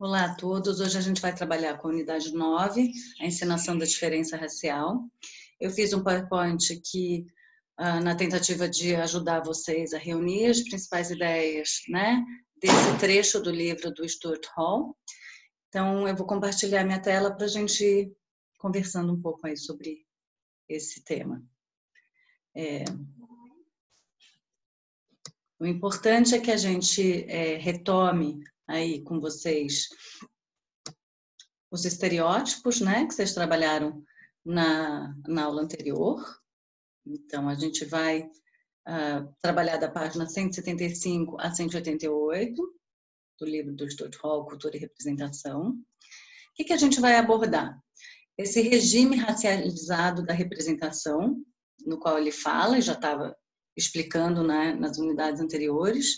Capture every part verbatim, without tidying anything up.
Olá a todos, hoje a gente vai trabalhar com a unidade nove, a encenação da diferença racial. Eu fiz um PowerPoint que, ah, na tentativa de ajudar vocês a reunir as principais ideias, né, desse trecho do livro do Stuart Hall. Então, eu vou compartilhar minha tela para a gente ir conversando um pouco aí sobre esse tema. É... O importante é que a gente é, retome aí com vocês os estereótipos, né, que vocês trabalharam na, na aula anterior. Então, a gente vai uh, trabalhar da página cento e setenta e cinco a cento e oitenta e oito do livro do Stuart Hall, Cultura e Representação. O que, que a gente vai abordar? Esse regime racializado da representação, no qual ele fala, e já estava explicando, né, nas unidades anteriores,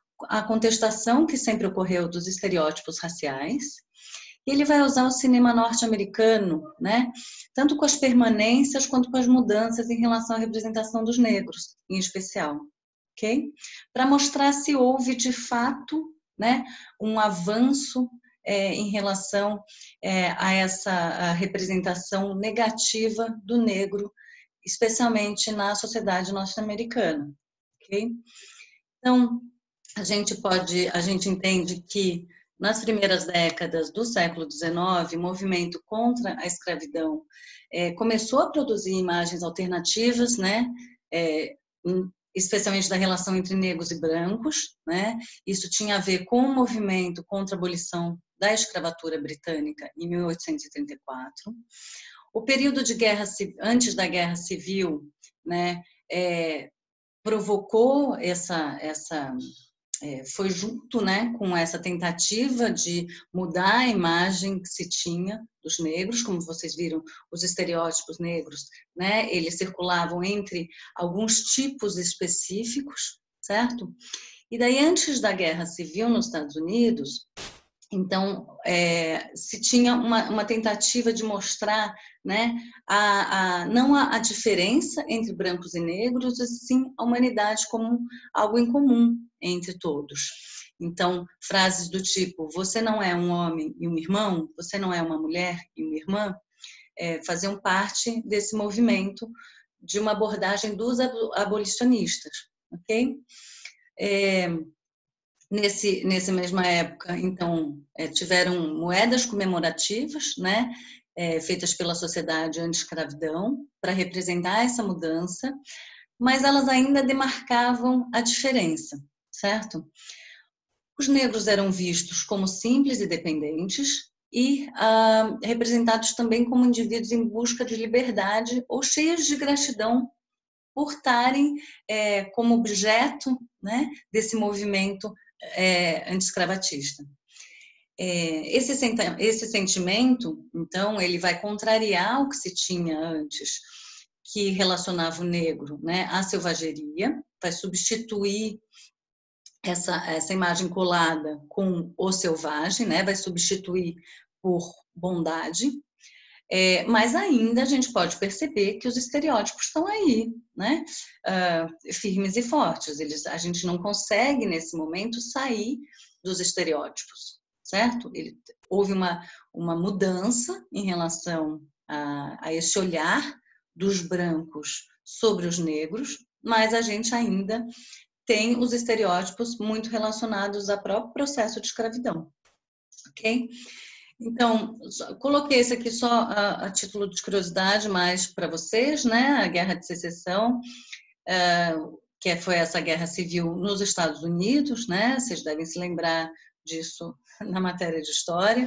a contestação que sempre ocorreu dos estereótipos raciais. E ele vai usar o cinema norte-americano, né, tanto com as permanências quanto com as mudanças em relação à representação dos negros, em especial, ok? Para mostrar se houve de fato, né, um avanço é, em relação é, a essa a representação negativa do negro, especialmente na sociedade norte-americana, ok? Então, a gente pode, a gente entende que nas primeiras décadas do século dezenove, o movimento contra a escravidão é, começou a produzir imagens alternativas, né, é, especialmente da relação entre negros e brancos, né? Isso tinha a ver com o movimento contra a abolição da escravatura britânica em mil oitocentos e trinta e quatro. O período de guerra antes da Guerra Civil, né, é, provocou essa essa É, foi junto, né, com essa tentativa de mudar a imagem que se tinha dos negros, como vocês viram, os estereótipos negros, né, eles circulavam entre alguns tipos específicos, certo? E daí, antes da Guerra Civil nos Estados Unidos, então, é, se tinha uma, uma tentativa de mostrar, né, a, a, não a, a diferença entre brancos e negros, e sim a humanidade como algo em comum entre todos. Então, frases do tipo, você não é um homem e um irmão, você não é uma mulher e uma irmã, é, faziam parte desse movimento de uma abordagem dos abolicionistas, ok? É, Nesse, nessa mesma época, então, é, tiveram moedas comemorativas, né, é, feitas pela Sociedade Anti-Escravidão, para representar essa mudança, mas elas ainda demarcavam a diferença, certo? Os negros eram vistos como simples e dependentes e ah, representados também como indivíduos em busca de liberdade ou cheios de gratidão por estarem é, como objeto, né, desse movimento é, anti-escravatista. É, esse, esse sentimento, então, ele vai contrariar o que se tinha antes, que relacionava o negro, né, à selvageria, vai substituir essa, essa imagem colada com o selvagem, né, vai substituir por bondade. É, mas ainda a gente pode perceber que os estereótipos estão aí, né? Uh, firmes e fortes. Eles, a gente não consegue, nesse momento, sair dos estereótipos, certo? Ele, houve uma, uma mudança em relação a, a esse olhar dos brancos sobre os negros, mas a gente ainda tem os estereótipos muito relacionados ao próprio processo de escravidão, ok? Então, coloquei esse aqui só a, a título de curiosidade, mais para vocês, né? A Guerra de Secessão, uh, que foi essa guerra civil nos Estados Unidos, né? Vocês devem se lembrar disso na matéria de História,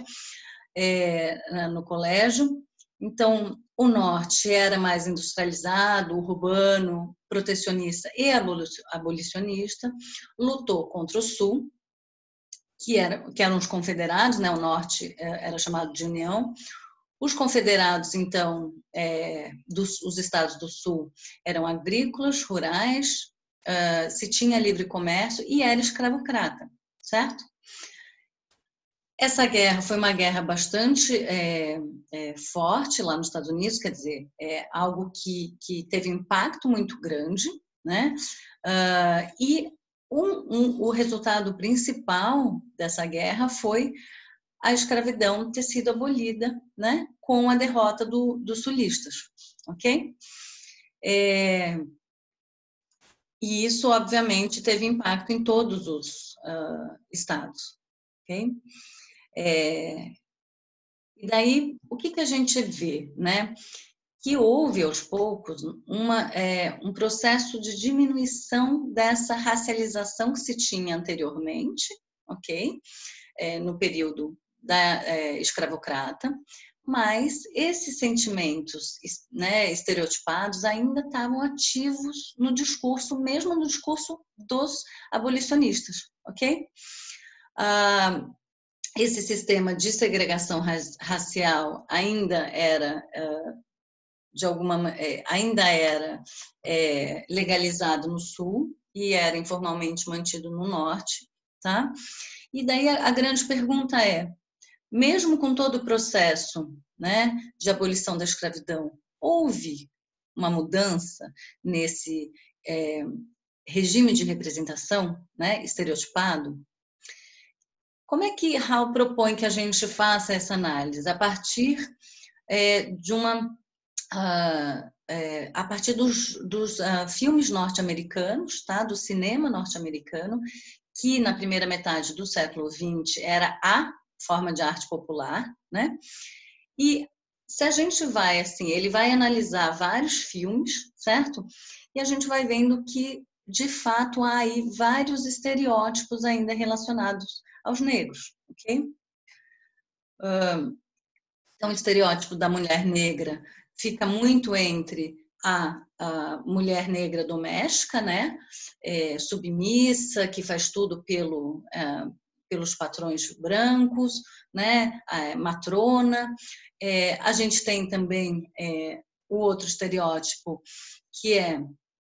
é, no colégio. Então, o Norte era mais industrializado, urbano, protecionista e abolicionista, lutou contra o Sul, que, era, que eram os confederados, né? O Norte era chamado de União. Os confederados, então, é, dos, os estados do Sul eram agrícolas, rurais, uh, se tinha livre comércio e era escravocrata, certo? Essa guerra foi uma guerra bastante é, é, forte lá nos Estados Unidos, quer dizer, é algo que, que teve impacto muito grande, né? Uh, e Um, um, o resultado principal dessa guerra foi a escravidão ter sido abolida, né, com a derrota do, dos sulistas, ok? É, e isso, obviamente, teve impacto em todos os uh, estados, ok? É, e daí, o que, que a gente vê, né? Que houve, aos poucos, uma, é, um processo de diminuição dessa racialização que se tinha anteriormente, ok? É, no período da é, escravocrata, mas esses sentimentos, né, estereotipados ainda estavam ativos no discurso, mesmo no discurso dos abolicionistas, ok? Ah, esse sistema de segregação racial ainda era, de alguma, ainda era legalizado no Sul e era informalmente mantido no Norte, tá? E daí a grande pergunta é, mesmo com todo o processo, né, de abolição da escravidão, houve uma mudança nesse é, regime de representação, né, estereotipado? Como é que Hall propõe que a gente faça essa análise? A partir é, de uma... Uh, é, a partir dos, dos uh, filmes norte-americanos, tá, do cinema norte-americano, que na primeira metade do século vinte era a forma de arte popular, né? E se a gente vai assim, ele vai analisar vários filmes, certo? E a gente vai vendo que, de fato, há aí vários estereótipos ainda relacionados aos negros, ok? Uh, então, o estereótipo da mulher negra fica muito entre a, a mulher negra doméstica, né? É, submissa, que faz tudo pelo, é, pelos patrões brancos, né? A matrona. É, a gente tem também é, o outro estereótipo, que é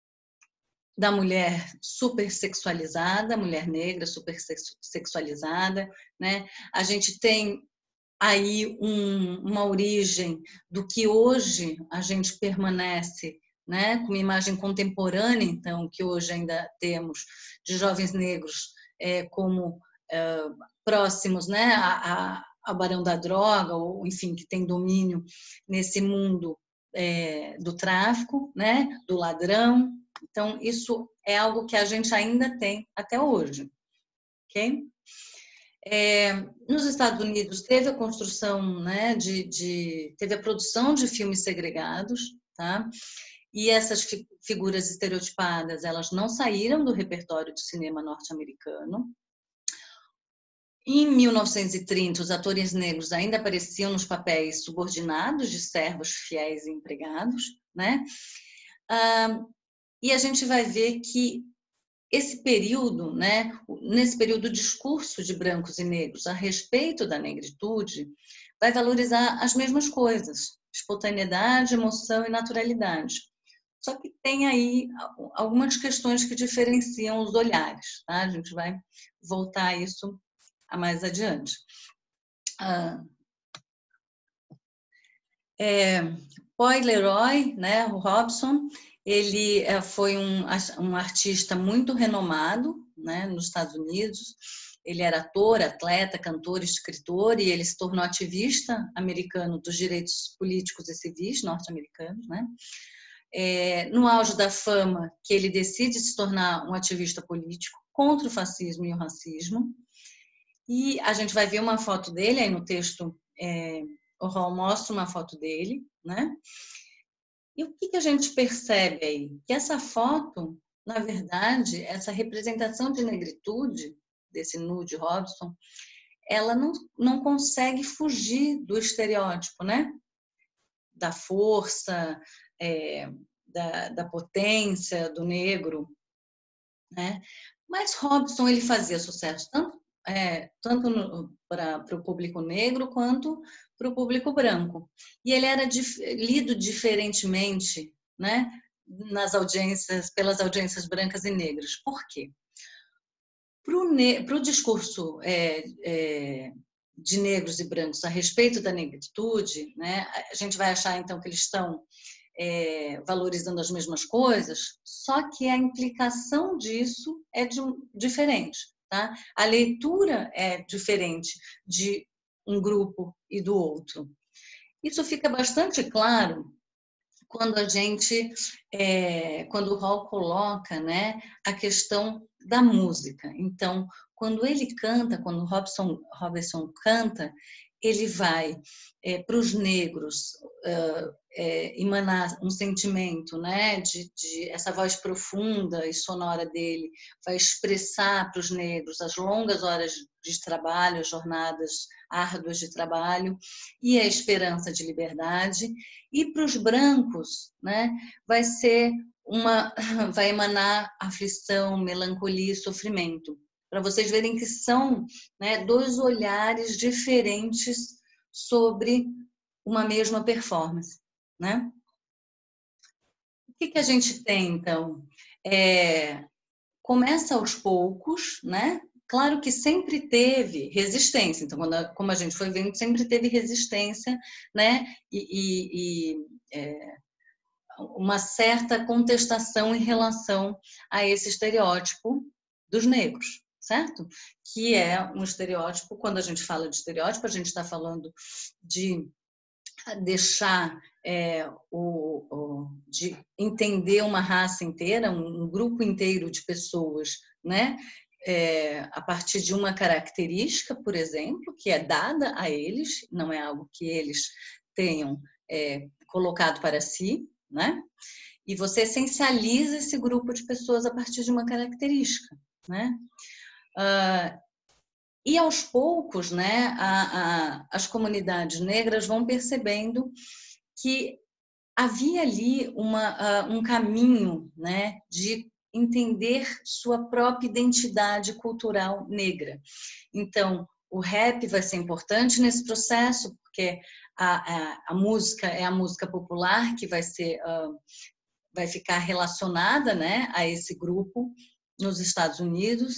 da mulher super sexualizada, mulher negra super sexualizada, né? A gente tem aí um, uma origem do que hoje a gente permanece, né, com uma imagem contemporânea, então, que hoje ainda temos de jovens negros é, como é, próximos, né, a, a, a barão da droga, ou enfim, que tem domínio nesse mundo é, do tráfico, né, do ladrão. Então, isso é algo que a gente ainda tem até hoje, ok? É, nos Estados Unidos teve a construção, né, de, de, teve a produção de filmes segregados, tá? E essas fi, figuras estereotipadas, elas não saíram do repertório do cinema norte-americano. Em mil novecentos e trinta, os atores negros ainda apareciam nos papéis subordinados de servos fiéis e empregados, né? Ah, e a gente vai ver que esse período, né, nesse período, o discurso de brancos e negros a respeito da negritude vai valorizar as mesmas coisas, espontaneidade, emoção e naturalidade. Só que tem aí algumas questões que diferenciam os olhares, tá? A gente vai voltar a isso mais adiante. Ah, é, Paul Leroy, né, o Robson, ele foi um, um artista muito renomado, né, nos Estados Unidos. Ele era ator, atleta, cantor, escritor, e ele se tornou ativista americano dos direitos políticos e civis norte-americanos, né? É, no auge da fama, que ele decide se tornar um ativista político contra o fascismo e o racismo. E a gente vai ver uma foto dele aí no texto, é, o Hall mostra uma foto dele, né? E o que, que a gente percebe aí? Que essa foto, na verdade, essa representação de negritude, desse nude Robson, ela não, não consegue fugir do estereótipo, né? Da força, é, da, da potência do negro, né? Mas Robson, ele fazia sucesso tanto, é, tanto para o público negro quanto para o público branco. E ele era dif, lido diferentemente, né, nas audiências, pelas audiências brancas e negras. Por quê? Para o discurso é, é, de negros e brancos a respeito da negritude, né, a gente vai achar então que eles estão é, valorizando as mesmas coisas, só que a implicação disso é de, diferente. Tá? A leitura é diferente de um grupo e do outro. Isso fica bastante claro quando a gente, é, quando o Hall coloca, né, a questão da música. Então, quando ele canta, quando o Robson, Robinson canta, ele vai é, para os negros uh, é, emanar um sentimento, né, de, de essa voz profunda e sonora dele, vai expressar para os negros as longas horas de trabalho, as jornadas árduas de trabalho e a esperança de liberdade. E para os brancos, né, vai ser uma, vai emanar aflição, melancolia e sofrimento. Para vocês verem que são, né, dois olhares diferentes sobre uma mesma performance, né? O que, que a gente tem, então? É, começa aos poucos, né? Claro que sempre teve resistência, então, quando a, como a gente foi vendo, sempre teve resistência, né? E, e, e é, uma certa contestação em relação a esse estereótipo dos negros, certo? Que é um estereótipo, quando a gente fala de estereótipo, a gente está falando de deixar é, o, o, de entender uma raça inteira, um, um grupo inteiro de pessoas, né? É, a partir de uma característica, por exemplo, que é dada a eles, não é algo que eles tenham é, colocado para si, né? E você essencializa esse grupo de pessoas a partir de uma característica, né? Uh, e aos poucos, né, a, a, as comunidades negras vão percebendo que havia ali uma, uh, um caminho, né, de entender sua própria identidade cultural negra. Então, o rap vai ser importante nesse processo, porque a, a, a música é a música popular que vai ser uh, vai ficar relacionada, né, a esse grupo nos Estados Unidos.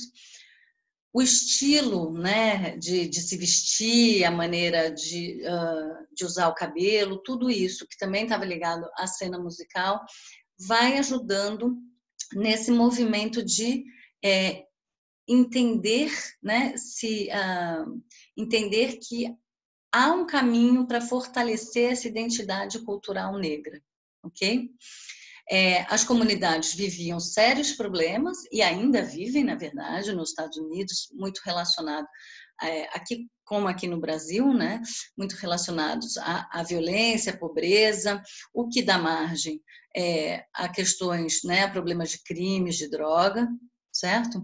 O estilo, né, de, de se vestir, a maneira de, uh, de usar o cabelo, tudo isso que também estava ligado à cena musical, vai ajudando nesse movimento de é, entender, né, se, uh, entender que há um caminho para fortalecer essa identidade cultural negra, ok? É, as comunidades viviam sérios problemas e ainda vivem, na verdade, nos Estados Unidos, muito relacionado, é, aqui como aqui no Brasil, né, muito relacionados à, à violência, à pobreza, o que dá margem é, a questões, né, a problemas de crimes, de droga, certo?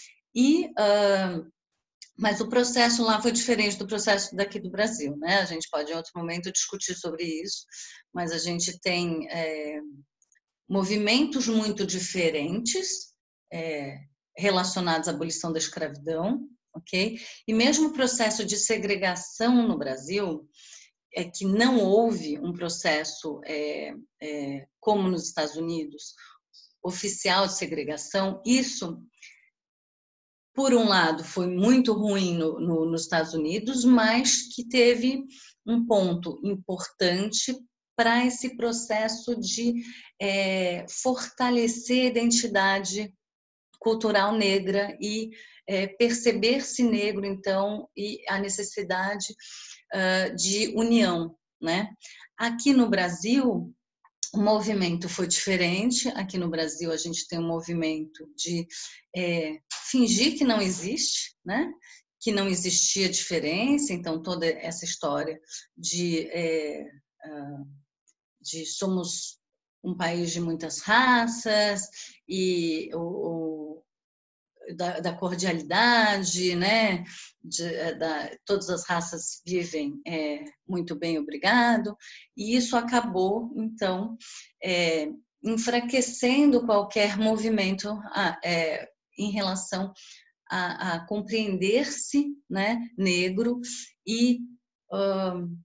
E uh, mas o processo lá foi diferente do processo daqui do Brasil, né? A gente pode em outro momento discutir sobre isso, mas a gente tem é, movimentos muito diferentes é, relacionados à abolição da escravidão, ok? E mesmo o processo de segregação no Brasil, é que não houve um processo é, é, como nos Estados Unidos, oficial de segregação, isso, por um lado, foi muito ruim no, no, nos Estados Unidos, mas que teve um ponto importante para esse processo de é, fortalecer a identidade cultural negra e é, perceber-se negro, então, e a necessidade uh, de união, né? Aqui no Brasil, o movimento foi diferente. Aqui no Brasil, a gente tem um movimento de é, fingir que não existe, né? Que não existia diferença, então toda essa história de é, uh, de somos um país de muitas raças e o, o da, da cordialidade, né? De, da, todas as raças vivem é, muito bem, obrigado. E isso acabou, então, é, enfraquecendo qualquer movimento a, é, em relação a, a compreender-se, né, negro e um,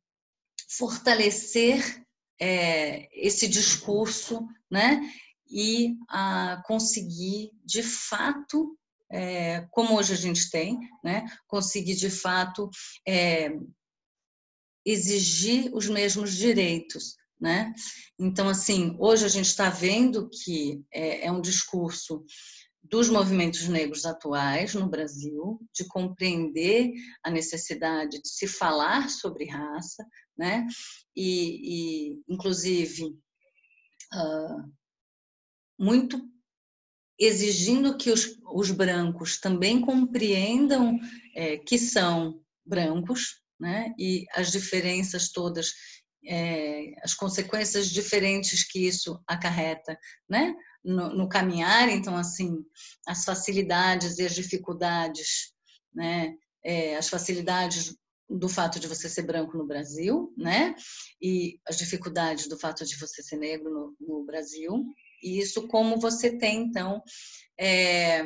fortalecer é, esse discurso, né, e a conseguir, de fato, é, como hoje a gente tem, né, conseguir, de fato, é, exigir os mesmos direitos, né? Então, assim, hoje a gente está vendo que é, é um discurso dos movimentos negros atuais no Brasil, de compreender a necessidade de se falar sobre raça, né? E, e inclusive, uh, muito exigindo que os, os brancos também compreendam é, que são brancos, né? E as diferenças todas, é, as consequências diferentes que isso acarreta, né? No, no caminhar, então, assim, as facilidades e as dificuldades, né? É, as facilidades do fato de você ser branco no Brasil, né? E as dificuldades do fato de você ser negro no, no Brasil. E isso como você tem, então, é,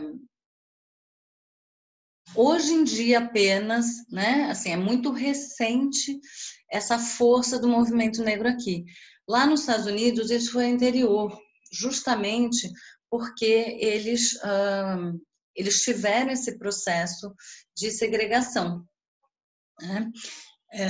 hoje em dia apenas, né, assim, é muito recente essa força do movimento negro aqui. Lá nos Estados Unidos, isso foi anterior, justamente porque eles, hum, eles tiveram esse processo de segregação, né? É,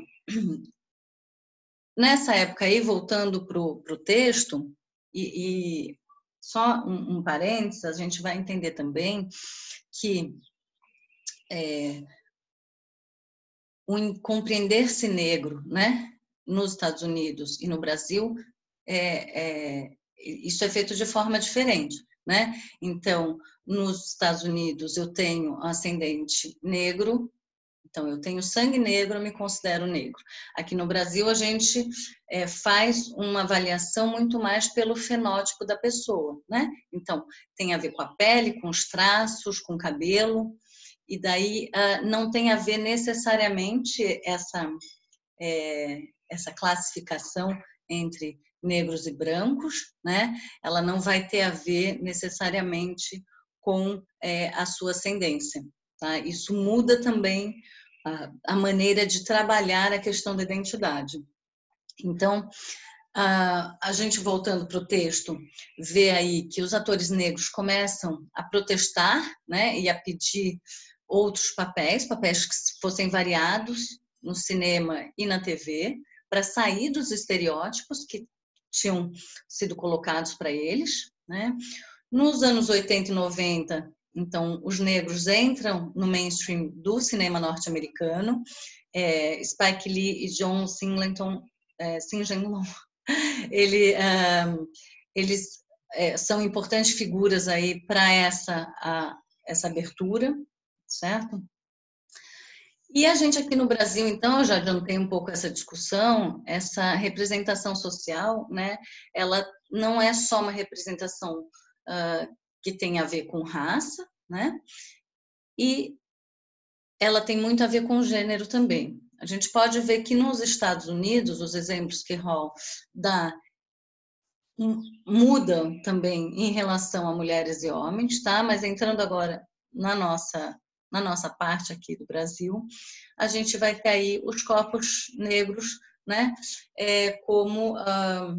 nessa época aí, voltando para o texto, e, e só um, um parênteses, a gente vai entender também que é, o compreender-se negro, né, nos Estados Unidos e no Brasil, é, é, isso é feito de forma diferente, né? Então, nos Estados Unidos eu tenho ascendente negro, então eu tenho sangue negro, eu me considero negro. Aqui no Brasil a gente é, faz uma avaliação muito mais pelo fenótipo da pessoa, né? Então, tem a ver com a pele, com os traços, com o cabelo, e daí uh, não tem a ver necessariamente essa, é, essa classificação entre negros e brancos, né? Ela não vai ter a ver necessariamente com é, a sua ascendência, tá? Isso muda também a, a maneira de trabalhar a questão da identidade. Então, a, a gente voltando para o texto, vê aí que os atores negros começam a protestar, né? E a pedir outros papéis, papéis que fossem variados no cinema e na T V, para sair dos estereótipos que tinham sido colocados para eles, né? Nos anos oitenta e noventa, então, os negros entram no mainstream do cinema norte-americano, é, Spike Lee e John Singleton, é, Singleton ele, um, eles é, são importantes figuras aí para essa, a, essa abertura, certo? E a gente aqui no Brasil, então, eu já adiantei um pouco essa discussão, essa representação social, né? Ela não é só uma representação uh, que tem a ver com raça, né? E ela tem muito a ver com gênero também. A gente pode ver que nos Estados Unidos, os exemplos que Hall dá mudam também em relação a mulheres e homens, tá? Mas entrando agora na nossa na nossa parte aqui do Brasil, a gente vai ter aí os corpos negros, né? É, como ah,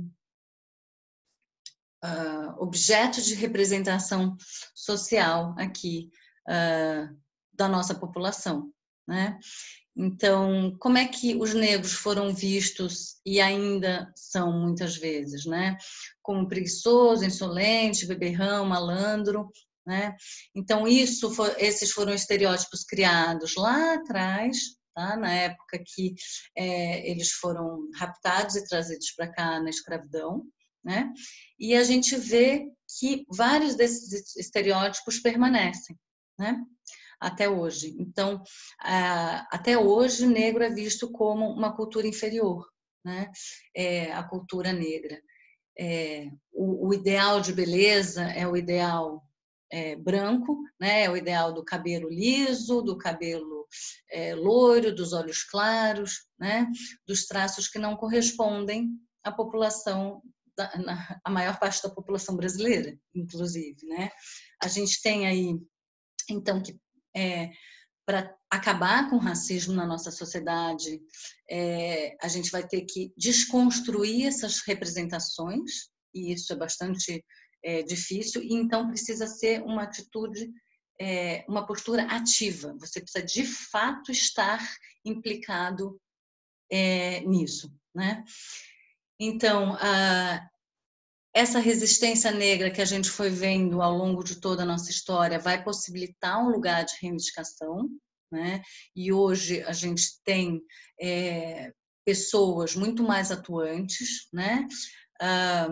ah, objeto de representação social aqui ah, da nossa população, né? Então, como é que os negros foram vistos e ainda são muitas vezes, né? Como preguiçoso, insolente, beberrão, malandro, né? Então, isso for, esses foram estereótipos criados lá atrás, tá? Na época que é, eles foram raptados e trazidos para cá na escravidão, né? E a gente vê que vários desses estereótipos permanecem, né? Até hoje. Então, até hoje, o negro é visto como uma cultura inferior, né? É, a cultura negra. É, o, o ideal de beleza é o ideal é, branco, né? É o ideal do cabelo liso, do cabelo é, loiro, dos olhos claros, né? Dos traços que não correspondem à população, da, na, a maior parte da população brasileira, inclusive, né? A gente tem aí, então, que é, para acabar com o racismo na nossa sociedade, é, a gente vai ter que desconstruir essas representações, e isso é bastante é, difícil, e então precisa ser uma atitude, é, uma postura ativa. Você precisa de fato estar implicado é, nisso, né? Então, a, essa resistência negra que a gente foi vendo ao longo de toda a nossa história vai possibilitar um lugar de reivindicação, né? E hoje a gente tem é, pessoas muito mais atuantes, né? Ah,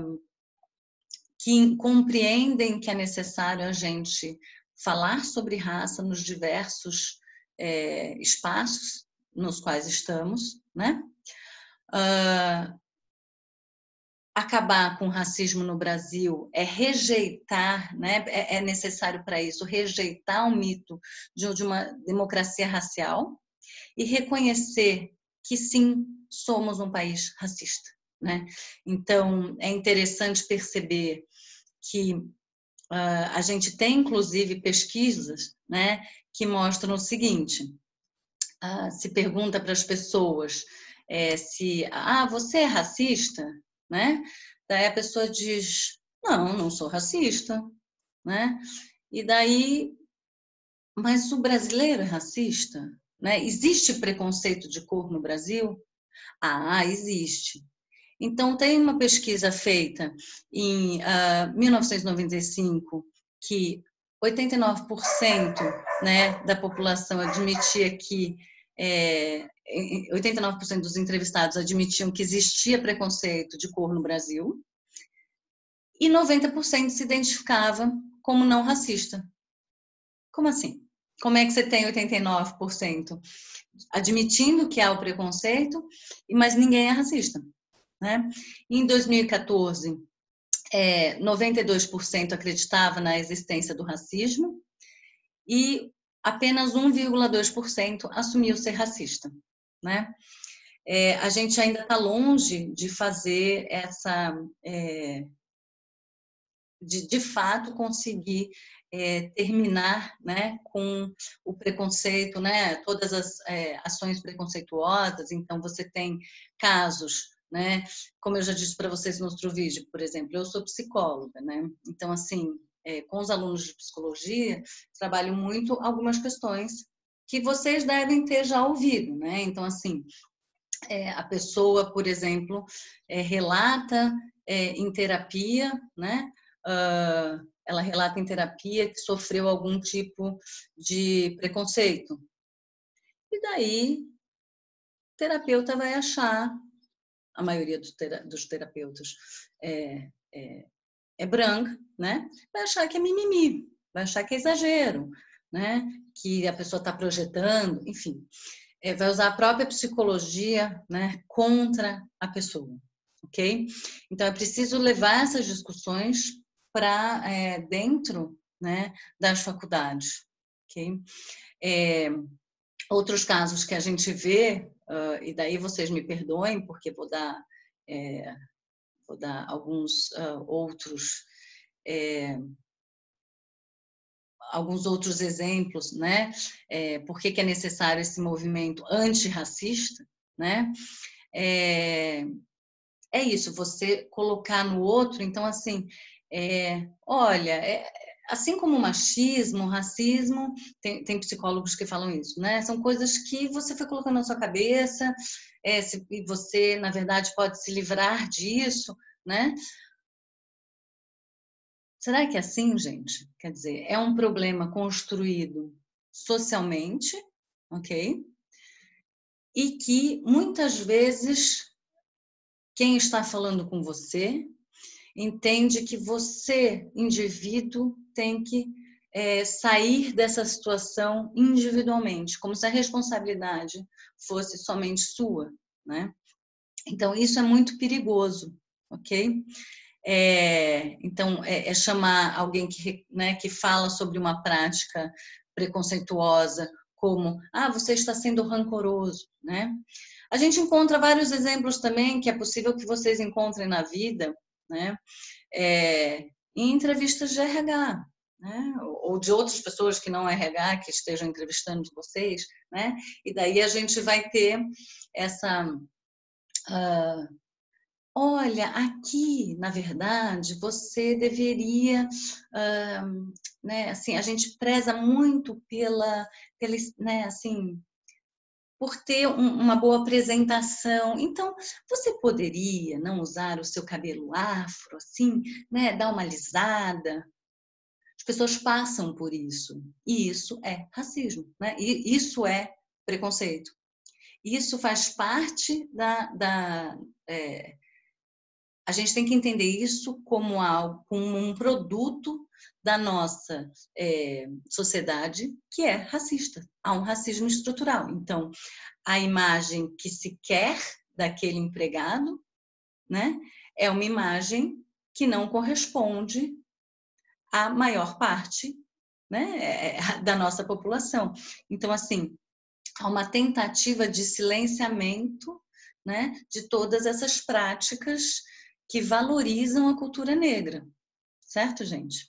que compreendem que é necessário a gente falar sobre raça nos diversos é, espaços nos quais estamos, né? Uh, acabar com o racismo no Brasil é rejeitar, né? É, é necessário para isso rejeitar o mito de, de uma democracia racial e reconhecer que sim, somos um país racista, né? Então é interessante perceber que uh, a gente tem inclusive pesquisas, né, que mostram o seguinte: uh, se pergunta para as pessoas é, se ah, você é racista, né? Daí a pessoa diz não, não sou racista, né? E daí, mas o brasileiro é racista, né? Existe preconceito de cor no Brasil? Ah, existe. Então, tem uma pesquisa feita em uh, mil novecentos e noventa e cinco que oitenta e nove por cento, né, da população admitia que, é, oitenta e nove por cento dos entrevistados admitiam que existia preconceito de cor no Brasil e noventa por cento se identificava como não racista. Como assim? Como é que você tem oitenta e nove por cento admitindo que há o preconceito, mas ninguém é racista? Né? Em dois mil e quatorze, é, noventa e dois por cento acreditava na existência do racismo e apenas um vírgula dois por cento assumiu ser racista. Né? É, a gente ainda está longe de fazer essa, é, de, de fato conseguir é, terminar, né, com o preconceito, né, todas as é, ações preconceituosas. Então você tem casos, né, como eu já disse para vocês no outro vídeo, por exemplo, eu sou psicóloga, né, então assim, é, com os alunos de psicologia trabalho muito algumas questões que vocês devem ter já ouvido, né, então assim, é, a pessoa, por exemplo, é, relata é, em terapia, né? Uh, ela relata em terapia que sofreu algum tipo de preconceito. E daí, o terapeuta vai achar, a maioria dos, tera, dos terapeutas é, é, é branca, né? Vai achar que é mimimi, vai achar que é exagero, né? Que a pessoa está projetando, enfim. É, vai usar a própria psicologia, né, contra a pessoa, ok? Então, é preciso levar essas discussões para é, dentro, né, das faculdades, ok? É, outros casos que a gente vê, uh, e daí vocês me perdoem, porque vou dar, é, vou dar alguns uh, outros... É, alguns outros exemplos, né? É, por que, que é necessário esse movimento antirracista, né? É, é isso, você colocar no outro, então assim, é, olha, é, assim como o machismo, o racismo, tem, tem psicólogos que falam isso, né? São coisas que você foi colocando na sua cabeça, é, se, e você, na verdade, pode se livrar disso, né? Será que é assim, gente? Quer dizer, é um problema construído socialmente, ok? E que muitas vezes quem está falando com você entende que você, indivíduo, tem que é, sair dessa situação individualmente, como se a responsabilidade fosse somente sua, né? Então, isso é muito perigoso, ok? É, então, é, é chamar alguém que, né, que fala sobre uma prática preconceituosa como, ah, você está sendo rancoroso, né? A gente encontra vários exemplos também que é possível que vocês encontrem na vida, né? É, em entrevistas de R H, né? Ou de outras pessoas que não R H, que estejam entrevistando vocês, né? E daí a gente vai ter essa... Uh, olha, aqui, na verdade, você deveria, uh, né, assim, a gente preza muito pela, pela, né, assim, por ter um, uma boa apresentação. Então, você poderia não usar o seu cabelo afro, assim, né? Dar uma alisada. As pessoas passam por isso. E isso é racismo, né? E isso é preconceito. Isso faz parte da... da é, a gente tem que entender isso como algo, como um produto da nossa é, sociedade que é racista. Há um racismo estrutural. Então, a imagem que se quer daquele empregado, né, é uma imagem que não corresponde à maior parte, né, da nossa população. Então, assim, há uma tentativa de silenciamento, né, de todas essas práticas que valorizam a cultura negra, certo, gente?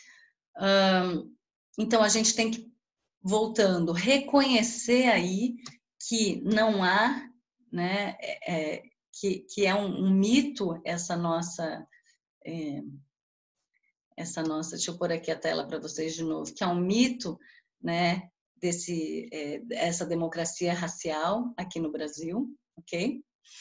Então, a gente tem que, voltando, reconhecer aí que não há, né, é, que, que é um, um mito essa nossa, é, essa nossa, deixa eu pôr aqui a tela para vocês de novo, que é um mito, né, desse, é, essa democracia racial aqui no Brasil, ok?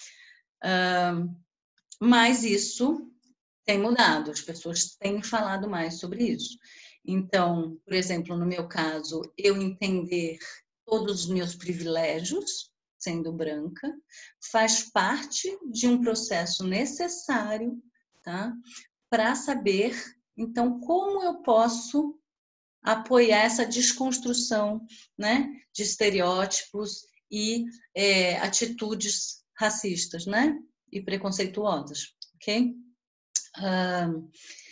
Um, mas isso tem mudado, as pessoas têm falado mais sobre isso. Então, por exemplo, no meu caso, eu entender todos os meus privilégios, sendo branca, faz parte de um processo necessário, tá? Para saber, então, como eu posso apoiar essa desconstrução, né, de estereótipos e é, atitudes racistas, né, e preconceituosas, ok? Uh,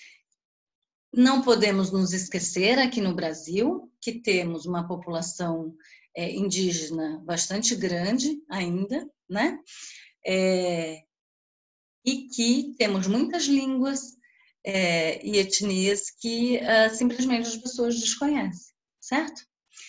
não podemos nos esquecer aqui no Brasil que temos uma população é, indígena bastante grande ainda, né? É, e que temos muitas línguas é, e etnias que uh, simplesmente as pessoas desconhecem, certo?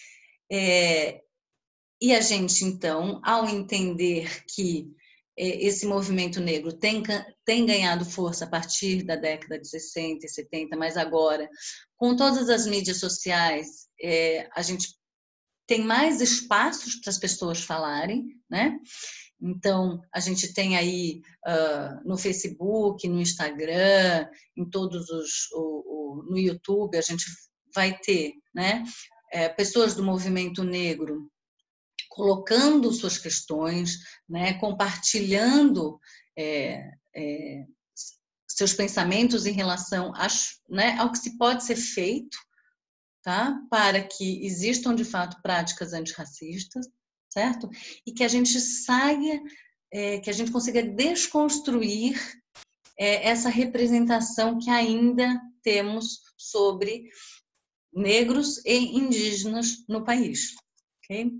É, e a gente, então, ao entender que esse movimento negro tem, tem ganhado força a partir da década de sessenta e setenta, mas agora, com todas as mídias sociais, é, a gente tem mais espaços para as pessoas falarem, né? Então, a gente tem aí uh, no Facebook, no Instagram, em todos os... O, o, no YouTube, a gente vai ter, né? É, pessoas do movimento negro colocando suas questões, né, compartilhando é, é, seus pensamentos em relação a, né, ao que se pode ser feito, tá, para que existam de fato práticas antirracistas, certo? E que a gente saia, é, que a gente consiga desconstruir é, essa representação que ainda temos sobre negros e indígenas no país, ok?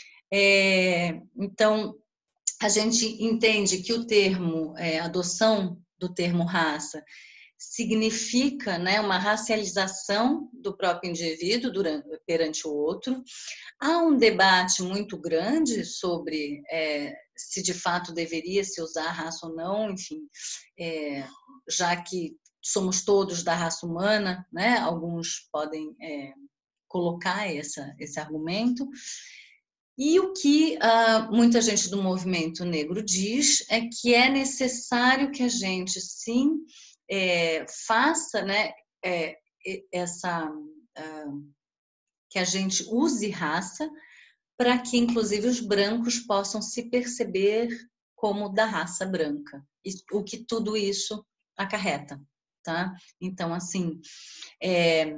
É, então, a gente entende que o termo, é, adoção do termo raça, significa, né, uma racialização do próprio indivíduo durante, perante o outro. Há um debate muito grande sobre é, se de fato deveria se usar raça ou não, enfim, é, já que somos todos da raça humana, né, alguns podem é, colocar essa, esse argumento. E o que uh, muita gente do movimento negro diz é que é necessário que a gente, sim, é, faça, né, é, essa, uh, que a gente use raça para que, inclusive, os brancos possam se perceber como da raça branca, e o que tudo isso acarreta, tá? Então, assim, é,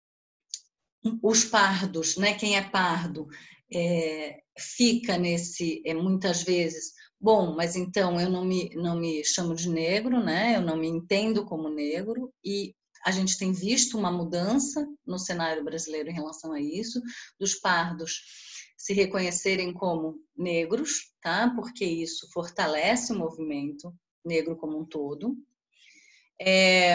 os pardos, né, quem é pardo, É, fica nesse, é, muitas vezes, bom, mas então eu não me, não me chamo de negro, né? Eu não me entendo como negro, e a gente tem visto uma mudança no cenário brasileiro em relação a isso, dos pardos se reconhecerem como negros, tá? Porque isso fortalece o movimento negro como um todo. É,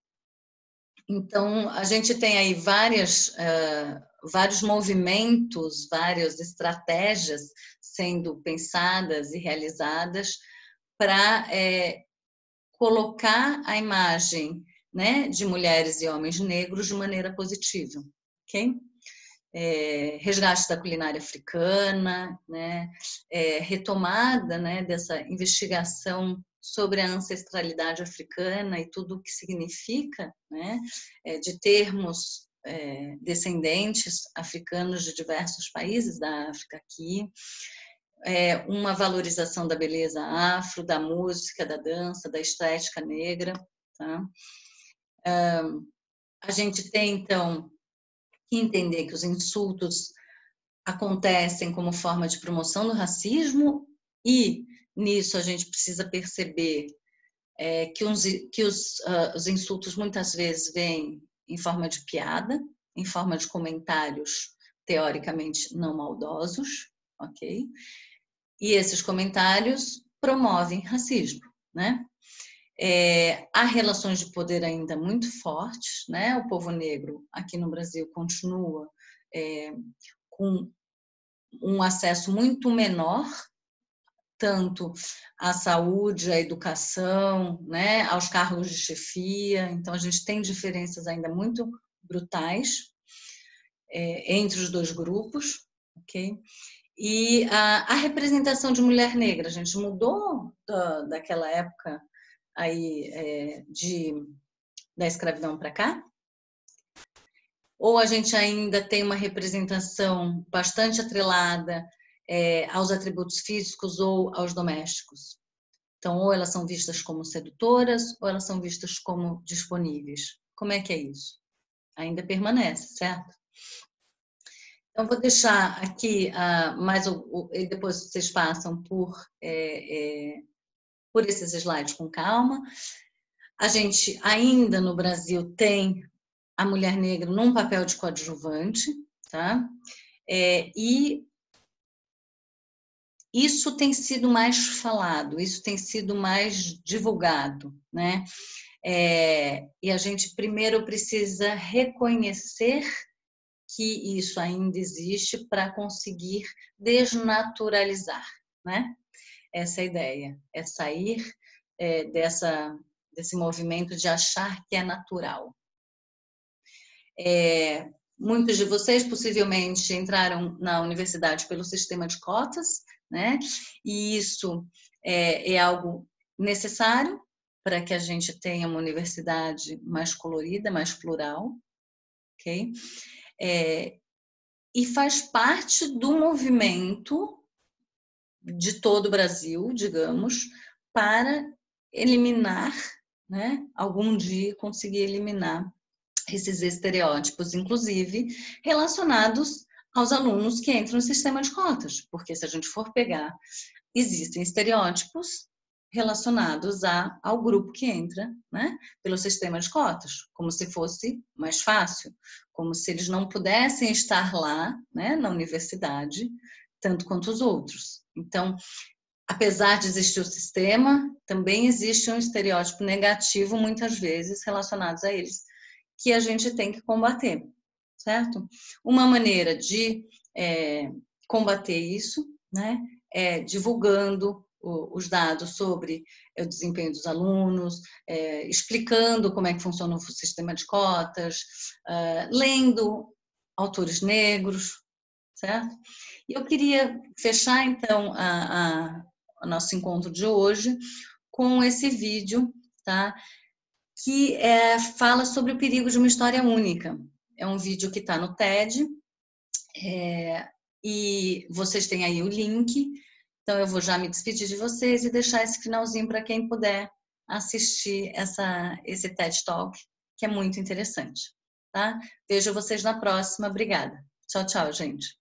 então, a gente tem aí várias... Uh, vários movimentos, várias estratégias sendo pensadas e realizadas para é, colocar a imagem, né, de mulheres e homens negros de maneira positiva, ok? é, resgate da culinária africana, né, é, retomada, né, dessa investigação sobre a ancestralidade africana e tudo o que significa, né, é, de termos é, descendentes africanos de diversos países da África aqui, é, uma valorização da beleza afro, da música, da dança, da estética negra, tá? A gente tem, então, que entender que os insultos acontecem como forma de promoção do racismo e, nisso, a gente precisa perceber é, que, uns, que os, uh, os insultos muitas vezes vêm em forma de piada, em forma de comentários teoricamente não maldosos, ok? E esses comentários promovem racismo, né? É, há relações de poder ainda muito fortes, né? O povo negro aqui no Brasil continua é, com um acesso muito menor, tanto à saúde, à educação, né? Aos cargos de chefia. Então, a gente tem diferenças ainda muito brutais é, entre os dois grupos, ok? E a, a representação de mulher negra, a gente mudou da, daquela época aí é, de, da escravidão para cá? Ou a gente ainda tem uma representação bastante atrelada é, aos atributos físicos ou aos domésticos? Então, ou elas são vistas como sedutoras, ou elas são vistas como disponíveis. Como é que é isso? Ainda permanece, certo? Então, vou deixar aqui uh, mais o, o, e depois vocês passam por, é, é, por esses slides com calma. A gente ainda no Brasil tem a mulher negra num papel de coadjuvante, tá? É, e isso tem sido mais falado, isso tem sido mais divulgado, né? É, e a gente primeiro precisa reconhecer que isso ainda existe para conseguir desnaturalizar, né? Essa é a ideia, é sair é, dessa, desse movimento de achar que é natural. É, muitos de vocês possivelmente entraram na universidade pelo sistema de cotas, né? E isso é, é algo necessário para que a gente tenha uma universidade mais colorida, mais plural, ok? É, e faz parte do movimento de todo o Brasil, digamos, para eliminar, né? Algum dia conseguir eliminar esses estereótipos, inclusive relacionados aos alunos que entram no sistema de cotas, porque se a gente for pegar, existem estereótipos relacionados a, ao grupo que entra, né, pelo sistema de cotas, como se fosse mais fácil, como se eles não pudessem estar lá, né, na universidade, tanto quanto os outros. Então, apesar de existir o sistema, também existe um estereótipo negativo, muitas vezes, relacionados a eles, que a gente tem que combater, certo? Uma maneira de é, combater isso, né, é divulgando o, os dados sobre o desempenho dos alunos, é, explicando como é que funciona o sistema de cotas, é, lendo autores negros, certo? E eu queria fechar, então, a, a, o nosso encontro de hoje com esse vídeo, tá? Que é, fala sobre o perigo de uma história única. É um vídeo que está no TED, é, e vocês têm aí o link, então eu vou já me despedir de vocês e deixar esse finalzinho para quem puder assistir essa, esse TED Talk, que é muito interessante. Tá? Vejo vocês na próxima. Obrigada. Tchau, tchau, gente.